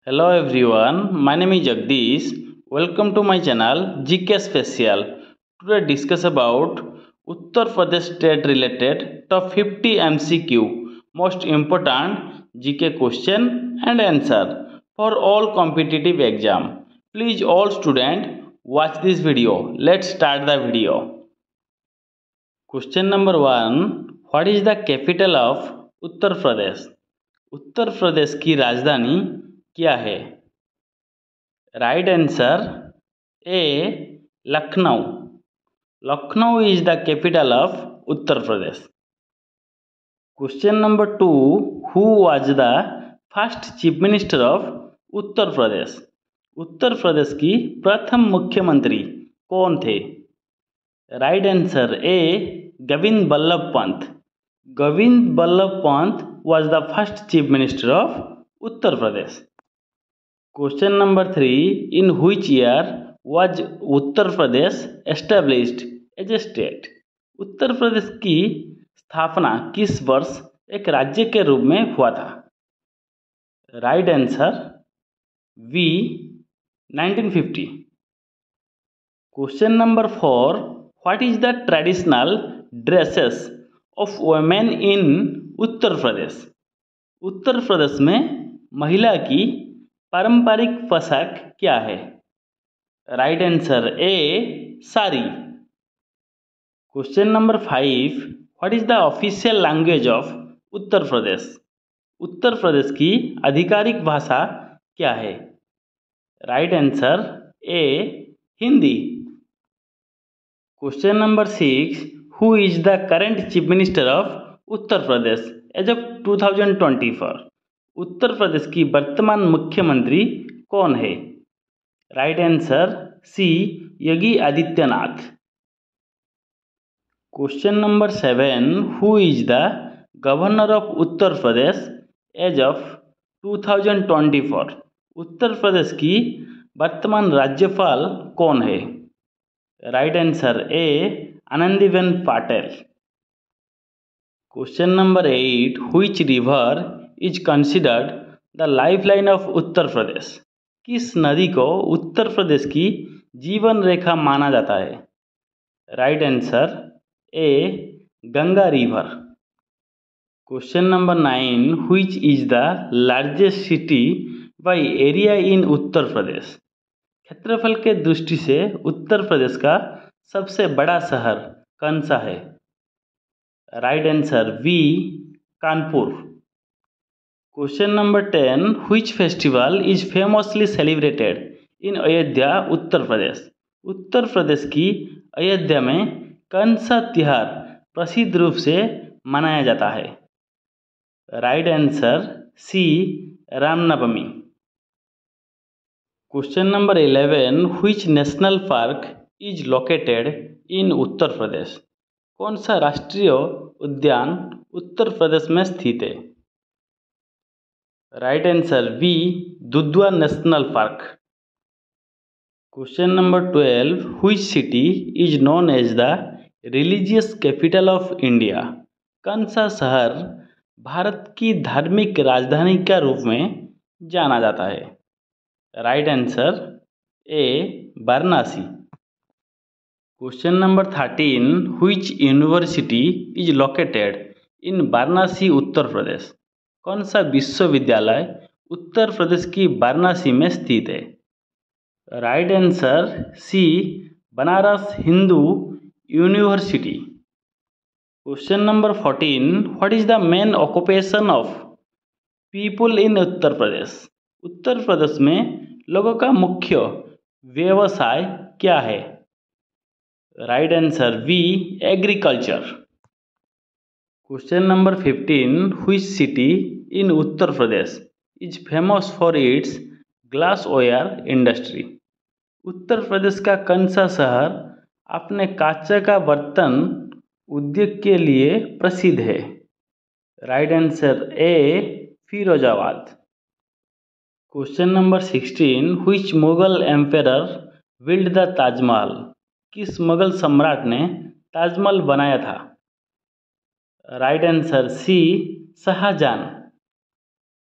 Hello everyone, my name is Jagdish. Welcome to my channel GK Special. Today discuss about Uttar Pradesh state related top 50 MCQ most important GK question and answer for all competitive exam. Please all student watch this video. Let's start the video. Question number 1. What is the capital of Uttar Pradesh? उत्तर प्रदेश की राजधानी क्या है? Right answer A Lucknow. Lucknow is the capital of Uttar Pradesh. Question number 2. Who was the first chief minister of Uttar Pradesh? Uttar Pradesh की प्रथम मुख्यमंत्री कौन थे? Right answer A Govind Ballabh Pant. Govind Ballabh Pant was the first chief minister of Uttar Pradesh. Question number 3. In which year was Uttar Pradesh established as a state? Uttar Pradesh की स्थापना किस वर्ष एक राज्य के रूप में हुआ था? Right answer B 1950. Question number 4. What is the traditional dresses of women in Uttar Pradesh? Uttar Pradesh में महिला की पारंपरिक पोशाक क्या है? Right answer A sari. Question number 5. What is the official language of Uttar Pradesh? Uttar Pradesh की आधिकारिक भाषा क्या है? Right answer A Hindi. Question number 6. Who is the current chief minister of Uttar Pradesh as of 2024? Uttar Pradesh की वर्तमान मुख्यमंत्री कौन है? Right answer C Yogi Adityanath. Question number 7. Who is the governor of Uttar Pradesh as of 2024? Uttar Pradesh की वर्तमान राज्यपाल कौन है? Right answer A Anandiben Patel. Question number 8. Which river is considered the lifeline of Uttar Pradesh? किस नदी को उत्तर प्रदेश की जीवन रेखा माना जाता है? Right answer A Ganga river. Question number 9. Which is the largest city by area in Uttar Pradesh? क्षेत्रफल के दृष्टि से उत्तर प्रदेश का सबसे बड़ा शहर कौन सा है? Right answer B Kanpur. Question number 10. Which festival is famously celebrated in Ayodhya Uttar Pradesh? Uttar Pradesh की अयोध्या में कौन सा त्यौहार प्रसिद्ध रूप से मनाया जाता है? Right answer C Ramnavami. Question number 11. Which national park is located in Uttar Pradesh? कौन सा राष्ट्रीय उद्यान उत्तर प्रदेश में स्थित है? Right answer B Dudhwa national park. Question number 12. Which city is known as the religious capital of India? कौन सा शहर भारत की धार्मिक राजधानी के रूप में जाना जाता है? Right answer A Varanasi. Question number 13. Which university is located in Varanasi Uttar Pradesh? कौन सा विश्वविद्यालय उत्तर प्रदेश की वाराणसी में स्थित है? Right answer C Banaras Hindu university. Question number 14. What is the main occupation of people in Uttar Pradesh? Uttar Pradesh में लोगों का मुख्य व्यवसाय क्या है? Right answer B agriculture. Question number 15. Which city in Uttar Pradesh is famous for its glassware industry? Uttar Pradesh का कौन सा शहर अपने कांच का बर्तन उद्योग के लिए प्रसिद्ध है? Right answer A Firozabad. Question number 16. Which Mughal emperor build the Taj Mahal? किस मुगल सम्राट ने ताजमहल बनाया था? Right answer C Shah Jahan.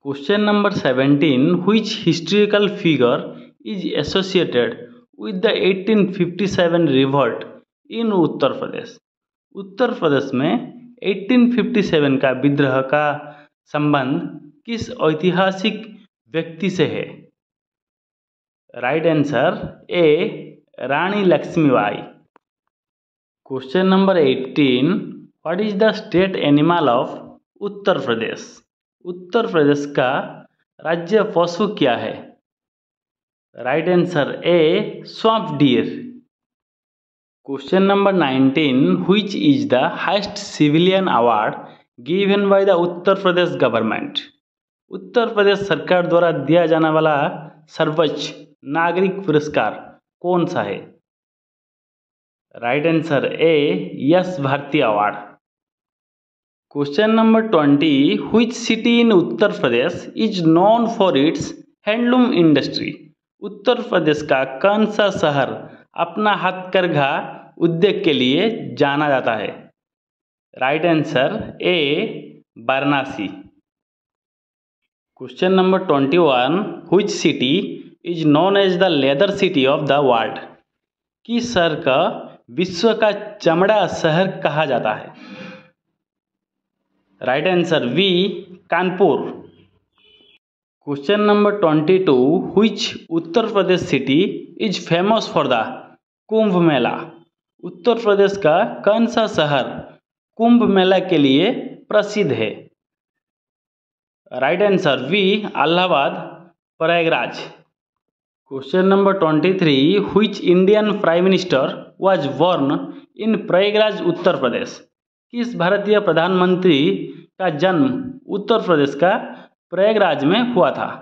Question number 17, which historical figure is associated with the 1857 revolt in Uttar Pradesh? Uttar Pradesh में 1857 का विद्रोह का संबंध किस ऐतिहासिक व्यक्ति से है? Right answer A, Rani Laxmibai. Question number 18, what is the state animal of Uttar Pradesh? Uttar Pradesh का राज्य पशु क्या है? Right answer A, swamp deer. Question number 19, which is the highest civilian award given by the Uttar Pradesh government? Uttar Pradesh सरकार द्वारा दिया जाने वाला सर्वोच्च नागरिक पुरस्कार कौन सा है? Right answer A, Yash Bharati award. Question number 20, which city in Uttar Pradesh is known for its handloom industry? Uttar Pradesh का कौन सा शहर अपना हथकरघा उद्योग के लिए जाना जाता है? Right answer A, Varanasi. Question number 21, which city is known as the leather city of the world? किस शहर का विश्व का चमड़ा शहर कहा जाता है? Right answer B, Kanpur. Question number 22, which Uttar Pradesh city is famous for the Kumbh Mela? Uttar Pradesh का कौन सा शहर कुंभ मेला के लिए प्रसिद्ध है? Right answer B, Allahabad, Prayagraj. Question number 23, which Indian prime minister was born in Prayagraj Uttar Pradesh? किस भारतीय प्रधानमंत्री का जन्म उत्तर प्रदेश का प्रयागराज में हुआ था?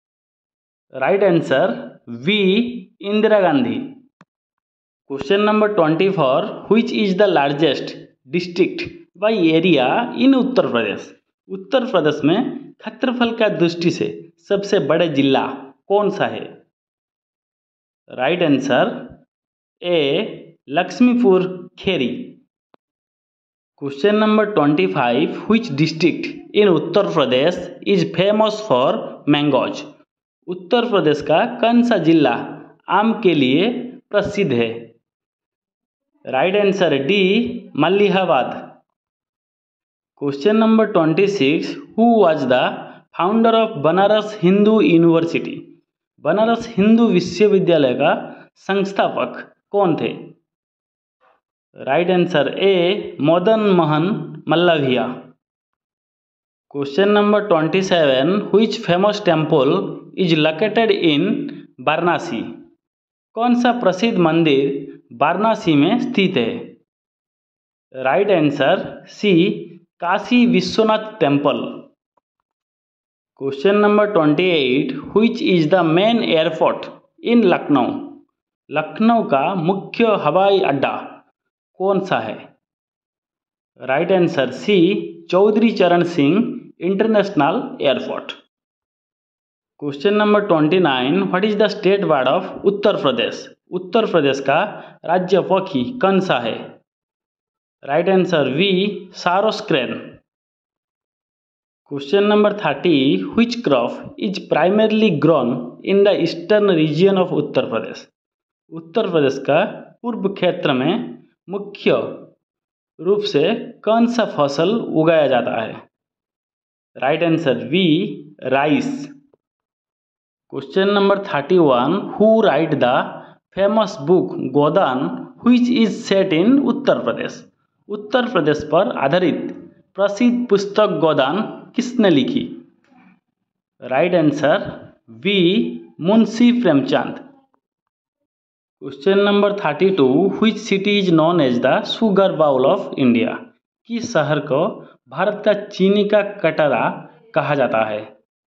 Right answer B, Indira Gandhi. Question number 24, which is the largest district by area in Uttar Pradesh? Uttar Pradesh में क्षेत्रफल का दृष्टि से सबसे बड़े जिला कौन सा है? Right answer A, Lakshmipur Kheri. Question number 25, which district in Uttar Pradesh is famous for mangoes? Uttar Pradesh का कौन सा जिला आम के लिए प्रसिद्ध है? Right answer D, Malihabad. Question number 26, who was the founder of Banaras Hindu university? Banaras Hindu विश्वविद्यालय का संस्थापक कौन थे? Right answer A, Madan Mohan Malaviya. Question number 27, which famous temple is located in Varanasi? कौन सा प्रसिद्ध मंदिर वाराणसी में स्थित है? Right answer C, Kashi Vishwanath temple. Question number 28, which is the main airport in Lucknow? Lucknow का मुख्य हवाई अड्डा कौन सा है? Right answer C, Chaudhary Charan Singh international airport. Question number 29, what is the state bird of Uttar Pradesh? Uttar Pradesh का राज्य पक्षी कौन सा है? Right answer B, sarus crane. Question number 30, which crop is primarily grown in the eastern region of Uttar Pradesh? Uttar Pradesh का पूर्व क्षेत्र में मुख्य रूप से कौन सा फसल उगाया जाता है? Right answer B, rice. Question number 31, who write the famous book Godan which is set in Uttar Pradesh? Uttar Pradesh पर आधारित प्रसिद्ध पुस्तक गोदान किसने लिखी? Right answer B, Munshi Premchand. Question number 32, which city is known as the sugar bowl of India? किस शहर को भारत का चीनी का कटोरा कहा जाता है?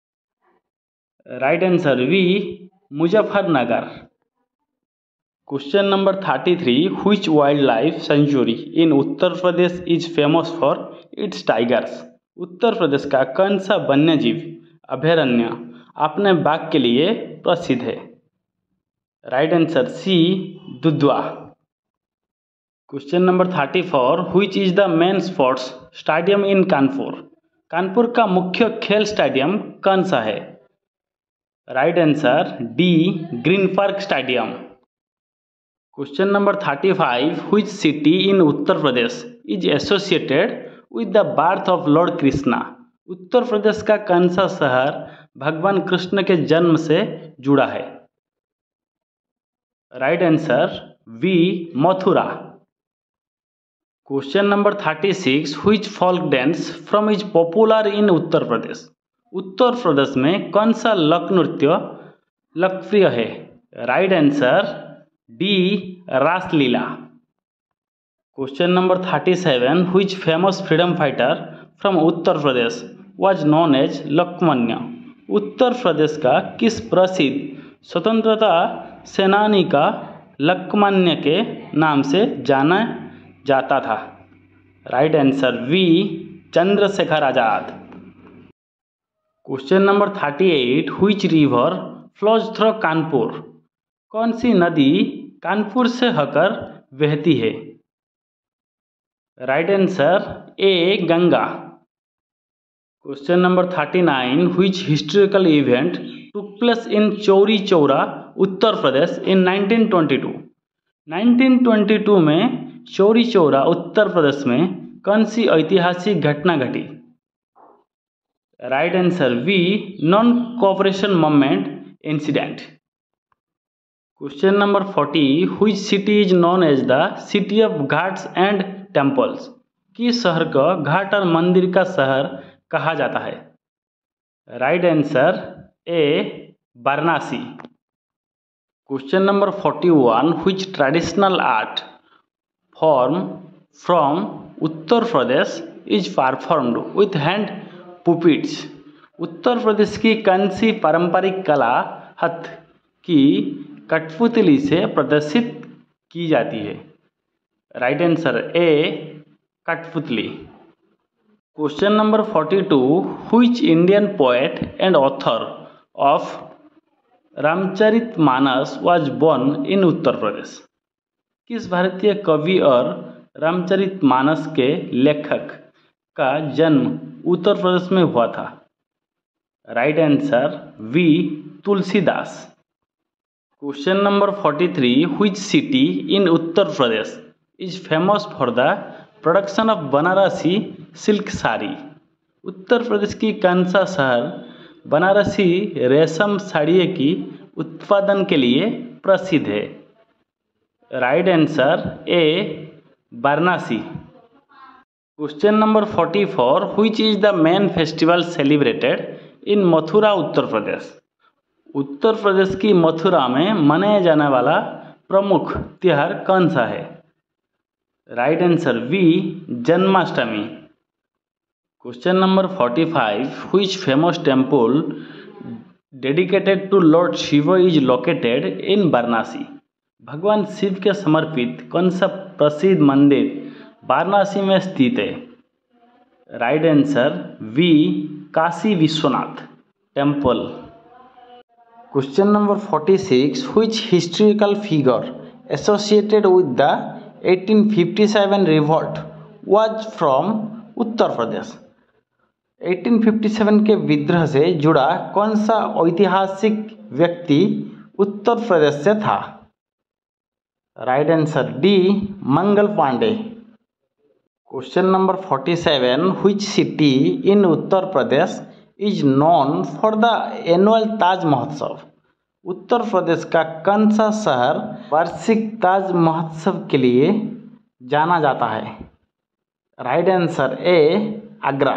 Right answer B, Muzaffarnagar. Question number 33, which wild life sanctuary in Uttar Pradesh is famous for its tigers? Uttar Pradesh का कौन सा वन्यजीव अभयारण्य अपने बाघ के लिए प्रसिद्ध है? Right answer C, Dudhwa. Question number 34, which is the main sports stadium in Kanpur? Kanpur का मुख्य खेल स्टेडियम कौन सा है? Right answer D green park stadium. Question number 35, which city in Uttar Pradesh is associated with the birth of lord Krishna? Uttar Pradesh का कौन सा शहर भगवान कृष्ण के जन्म से जुड़ा है? Right answer B Mathura. Question number 36, which folk dance from is popular in Uttar Pradesh? Uttar Pradesh में कौन सा लोक नृत्य लोकप्रिय है? Right answer D Raslila. Question number 37, which famous freedom fighter from Uttar Pradesh was known as Lokmanya? Uttar Pradesh का किस प्रसिद्ध स्वतंत्रता सेनानी का लोकमान्य के नाम से जाना जाता था? Right answer B Chandrashekhar Azad. Question number 38, which river flows through Kanpur? कौन सी नदी कानपुर से होकर बहती है? Right answer A Ganga. Question number 39, which historical event took place in Chauri Chaura Uttar Pradesh in 1922? 1922 में चौरी चौरा उत्तर प्रदेश में कौन सी ऐतिहासिक घटना घटी? Right answer B non cooperation movement incident. Question number 40, which city is known as the city of ghats and temples? किस शहर को घाट और मंदिर का शहर कहा जाता है? Right answer A Varanasi. Question number 41, which traditional art form from Uttar Pradesh is performed with hand puppets? Uttar Pradesh की कौन सी पारंपरिक कला हाथ की कठपुतली से प्रदर्शित की जाती है? Right answer A Kathputli. Question number 42, which Indian poet and author of Ramcharitmanas was born in Uttar Pradesh? किस भारतीय कवि और रामचरितमानस के लेखक का जन्म उत्तर प्रदेश में हुआ था? Right answer B Tulsidas. Question number 43, which city in Uttar Pradesh is famous for the production of Banarasi silk sari? Uttar Pradesh की कौन सा शहर बनारसी रेशम साड़ियों की उत्पादन के लिए प्रसिद्ध है? Right answer A Varanasi. Question number 44, which is the main festival celebrated in Mathura Uttar Pradesh? Uttar Pradesh की मथुरा में मनाया जाने वाला प्रमुख त्यौहार कौन सा है? Right answer B Janmashtami. Question number 45, which famous temple dedicated to lord Shiva is located in Varanasi? भगवान शिव के समर्पित कौन सा प्रसिद्ध मंदिर वाराणसी में स्थित है? Right answer B Kashi Vishwanath temple. Question number 46, which historical figure associated with the 1857 revolt was from Uttar Pradesh? 1857 के विद्रोह से जुड़ा कौन सा ऐतिहासिक व्यक्ति उत्तर प्रदेश से था? Right answer D Mangal Pandey. Question number 47, which city in Uttar Pradesh is known for the annual Taj Mahotsav? Uttar Pradesh का कौन सा शहर वार्षिक ताज महोत्सव के लिए जाना जाता है? Right answer A Agra.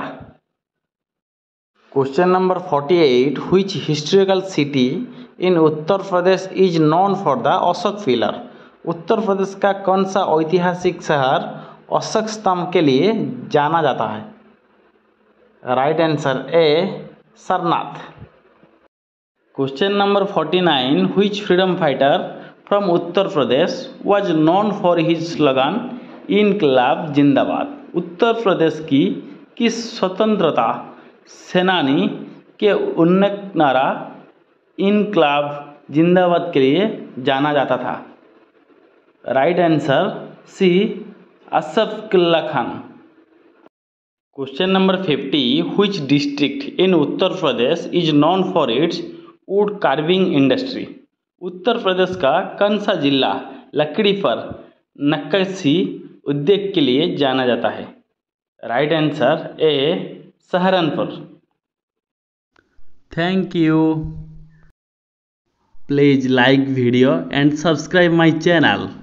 Question number 48, which historical city in Uttar Pradesh is known for the Ashoka pillar? Uttar Pradesh का कौन सा ऐतिहासिक शहर अशोक स्तंभ के लिए जाना जाता है? Right answer A Sarnath. Question number 49, which freedom fighter from Uttar Pradesh was known for his slogan Inquilab Zindabad? उत्तर प्रदेश की किस स्वतंत्रता सेनानी के उन्नत नारा इनकलाब जिंदाबाद के लिए जाना जाता था? Right answer C Ashfaqulla Khan. Question number 50, which district in Uttar Pradesh is known for its wood carving industry? Uttar Pradesh का कौन सा जिला लकड़ी पर नक्काशी उद्योग के लिए जाना जाता है? Right answer A Saharanpur. Thank you. Please like video and subscribe my channel.